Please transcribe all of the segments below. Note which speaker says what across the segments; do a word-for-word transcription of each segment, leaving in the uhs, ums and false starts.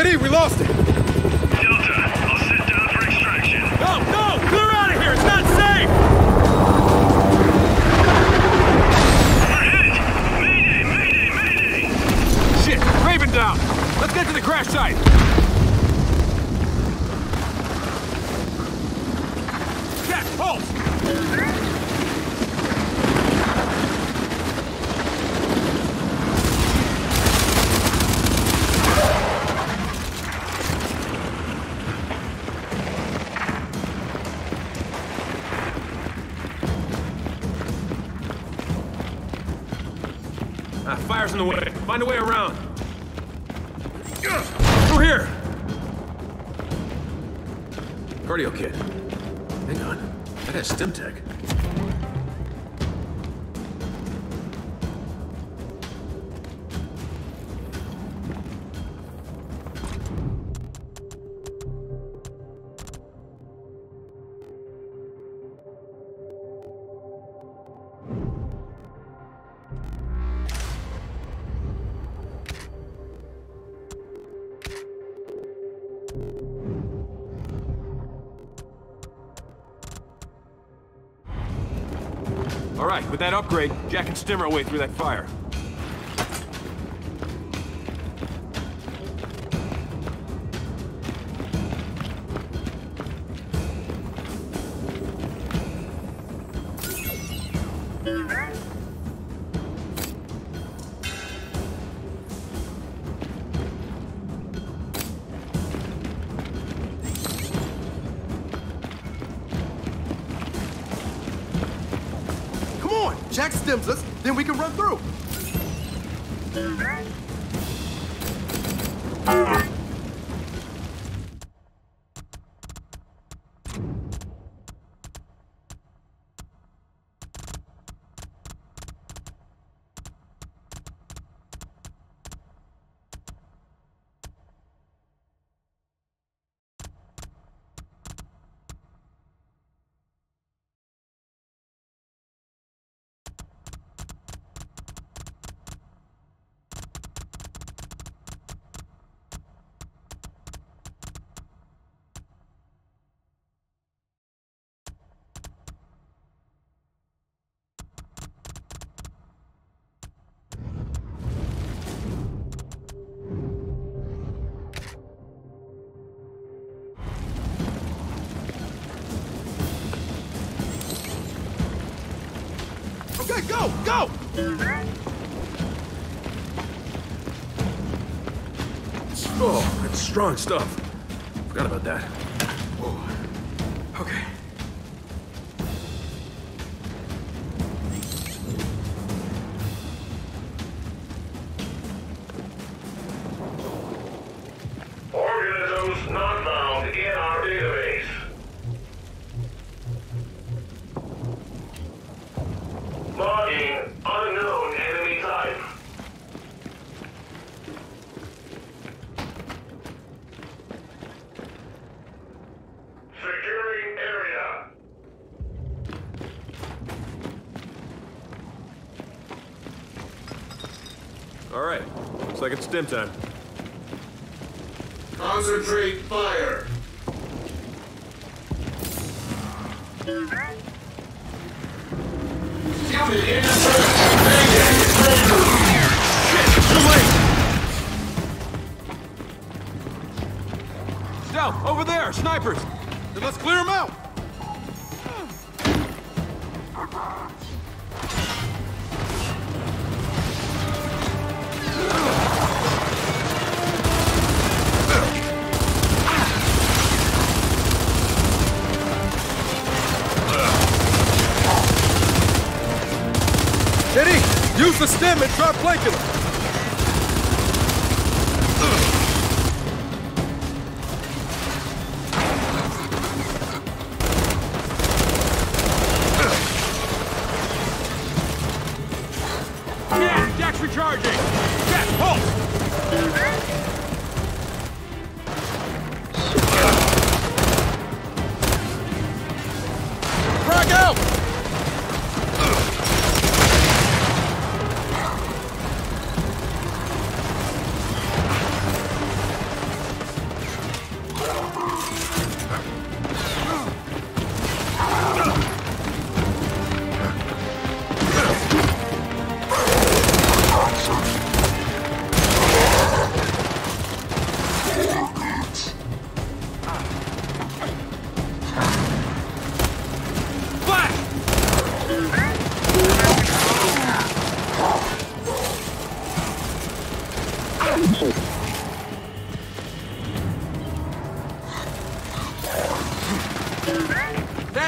Speaker 1: Teddy, we lost it!
Speaker 2: Delta, I'll sit down for extraction.
Speaker 3: No, no! Clear out of here! It's not safe!
Speaker 2: We're hit! Mayday, mayday, mayday!
Speaker 3: Shit! Raven down! Let's get to the crash site! Jack, pulse! Ah, fire's in the way. Find a way around. Through here!
Speaker 4: Cardio kit. Hang on. That has stim tech.
Speaker 3: All right, with that upgrade, Jack can stim our way through that fire.
Speaker 1: Jack stims us, then we can run through. Okay, go, go!
Speaker 4: Oh, that's strong stuff. Forgot about that.
Speaker 1: Whoa. Okay.
Speaker 2: Organisms not found in our database. Logging unknown enemy type. Securing area.
Speaker 3: All right, looks like it's stim time.
Speaker 2: Concentrate fire. Unit in
Speaker 3: Too late! Stealth, over there! Snipers!
Speaker 1: Then let's clear them out. Teddy, use the stem and try flanking them.
Speaker 3: Yeah, Jack's recharging! Jack, pulse!
Speaker 1: Frag out!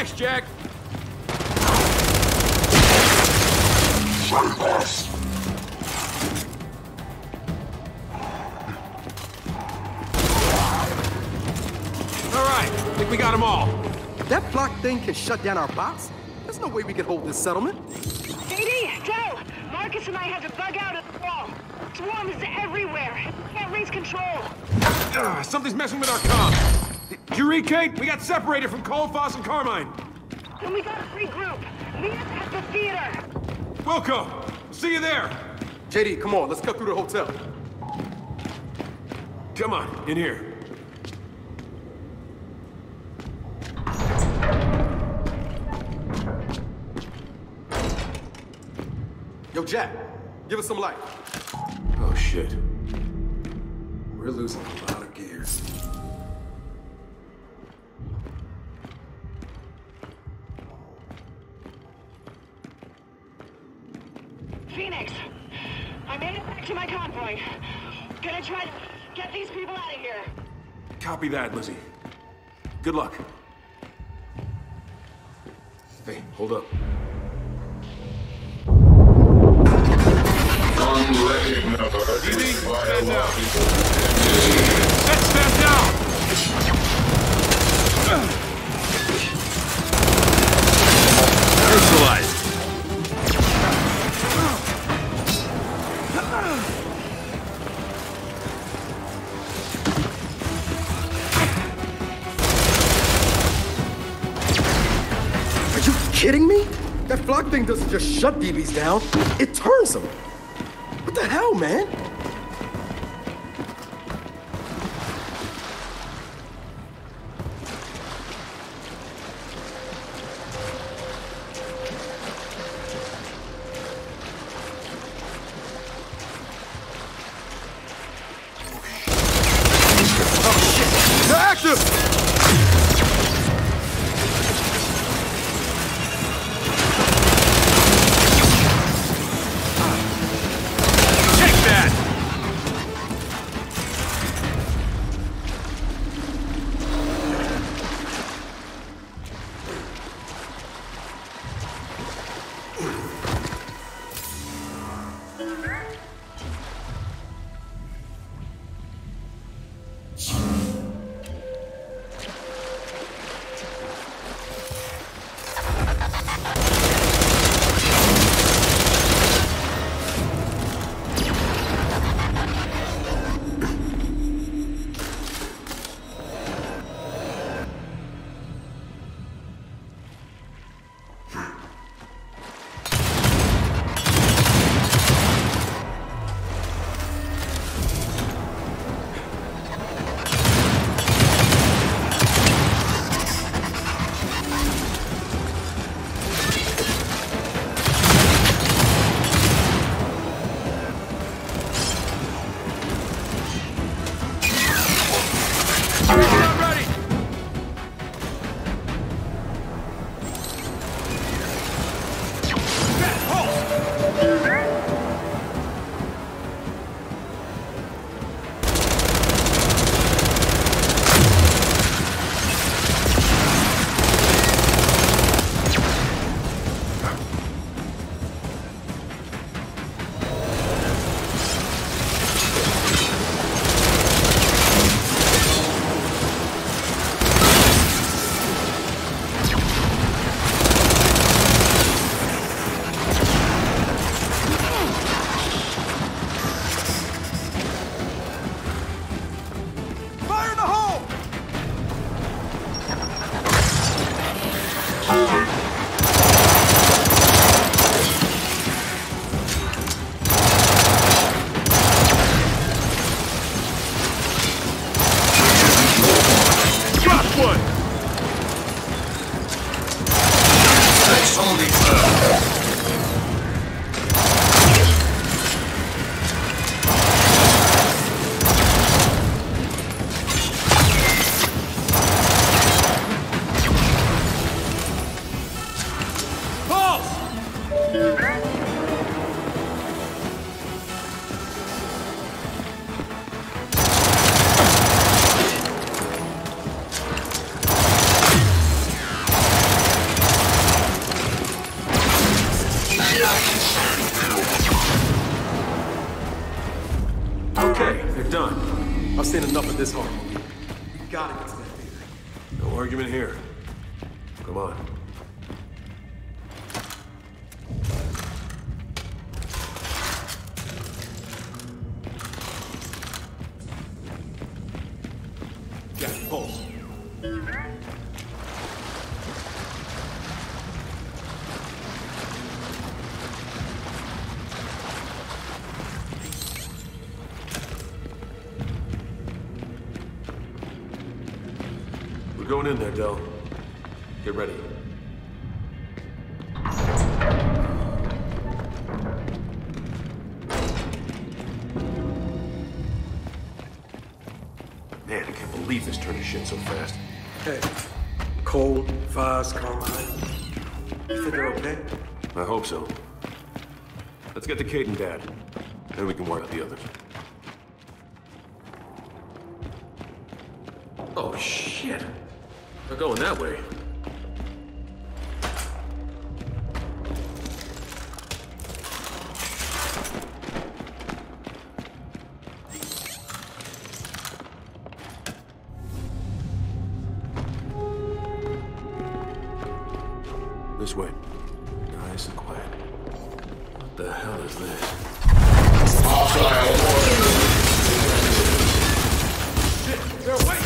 Speaker 3: Thanks, Jack. All right, I think we got them all.
Speaker 1: That block thing can shut down our bots? There's no way we can hold this settlement.
Speaker 5: J D, Joe! Marcus and I had to bug out at the wall. Swarm is everywhere. We can't raise control.
Speaker 3: Uh, something's messing with our comms. Did you read, Kate? We got separated from Cole, Foss, and Carmine.
Speaker 5: Then we gotta regroup. Meet us at the theater.
Speaker 3: Wilco, see you there.
Speaker 1: J D, come on, let's cut through the hotel.
Speaker 3: Come on, in here.
Speaker 1: Yo, Jack, give us some light.
Speaker 3: Oh, shit.
Speaker 1: We're losing a lot of gears.
Speaker 5: Phoenix, I made it back to my convoy. Gonna try to get these people out of here.
Speaker 3: Copy that, Lizzie. Good luck.
Speaker 4: Hey, hold up.
Speaker 3: Easy, stand down. Set stand down!
Speaker 4: Neutralized.
Speaker 1: Are you kidding me? That flock thing doesn't just shut D Bs down, it turns them. What the hell, man? Oh shit! They're active! I've seen enough of this horror movie. We gotta get to that theater.
Speaker 4: No argument here. Come on.
Speaker 3: Jack, pulse.
Speaker 4: We're going in there, Del. Get ready. Man, I can't believe this turned to shit so fast.
Speaker 1: Hey, Cole, Vaz, Carmine. You think they're okay?
Speaker 4: I hope so. Let's get to Kate and Dad. Then we can worry out the others. Oh, shit. They're going that way. This way. Nice and quiet. What the hell is this?
Speaker 3: Shit, they're away!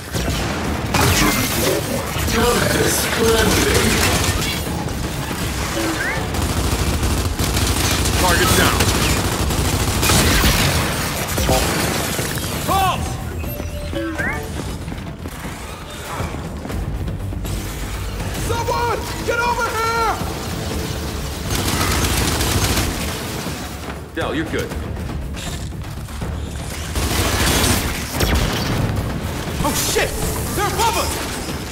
Speaker 4: Target down.
Speaker 3: Pulse! Someone! Get over here!
Speaker 4: Del, you're good.
Speaker 3: Oh shit! They're above us!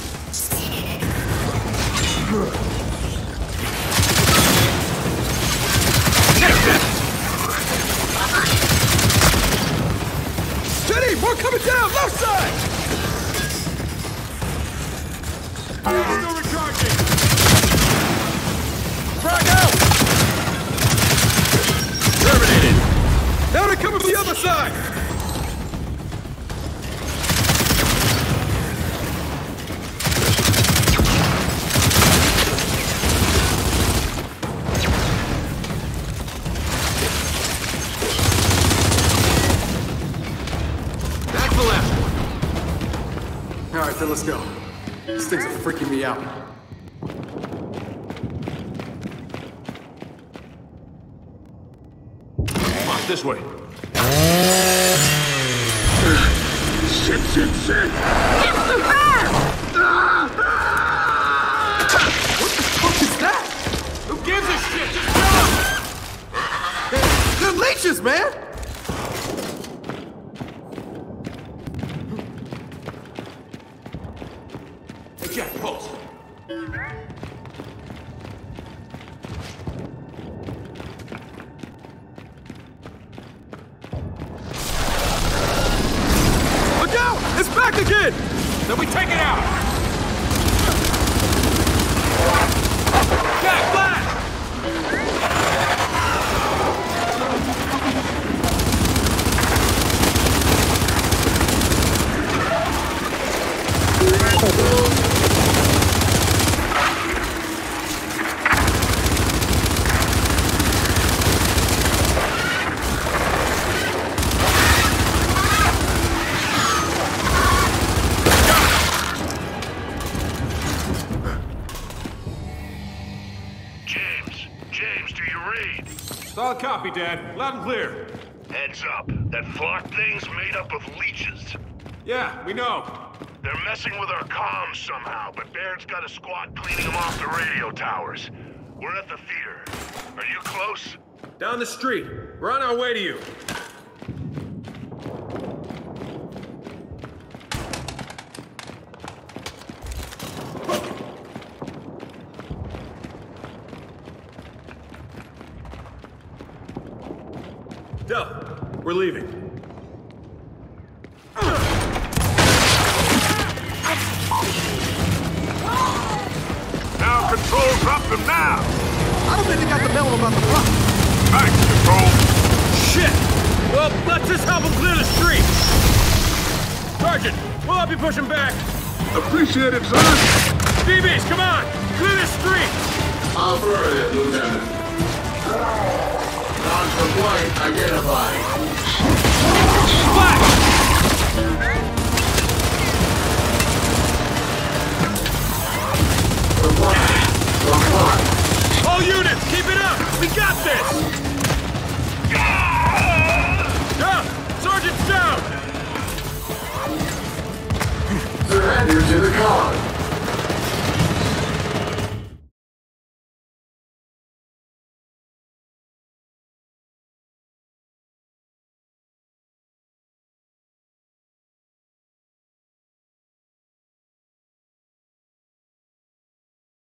Speaker 3: Steady! More coming down! Left side! Still recharging! Frag out! Terminated! Now they're coming from the other side!
Speaker 4: That's the last one.
Speaker 1: All right, then let's go. These things are freaking me out.
Speaker 4: Come on, this way.
Speaker 2: Shit, shit, shit!
Speaker 5: It's the bear!
Speaker 1: What the fuck is that?
Speaker 3: Who gives a shit? Just kill them!
Speaker 1: They're leeches, man!
Speaker 3: Hey, Jack, pulse.
Speaker 1: Look out! It's back again!
Speaker 3: Then we take it out! Jack, flash!
Speaker 2: James, James, do you read?
Speaker 3: Solid copy, Dad. Loud and clear.
Speaker 2: Heads up. That flock thing's made up of leeches.
Speaker 3: Yeah, we know.
Speaker 2: They're messing with our comms somehow, but Baird's got a squad cleaning them off the radio towers. We're at the theater. Are you close?
Speaker 4: Down the street. We're on our way to you. Del, we're leaving.
Speaker 2: Now control's up and now!
Speaker 1: I don't think they got the memo about the block.
Speaker 2: Back, control!
Speaker 4: Shit! Well, let's just help them clear the street.
Speaker 3: Sergeant, we'll help you push him back.
Speaker 2: Appreciate it, son.
Speaker 3: D Bs, come on! Clear the street!
Speaker 6: Affirmative, Lieutenant. Non-compliant identified.
Speaker 3: Flash!
Speaker 6: Compliant. Compliant.
Speaker 3: All units, keep it up! We got this! Yeah! Sergeant's down!
Speaker 6: Surrender to the cause.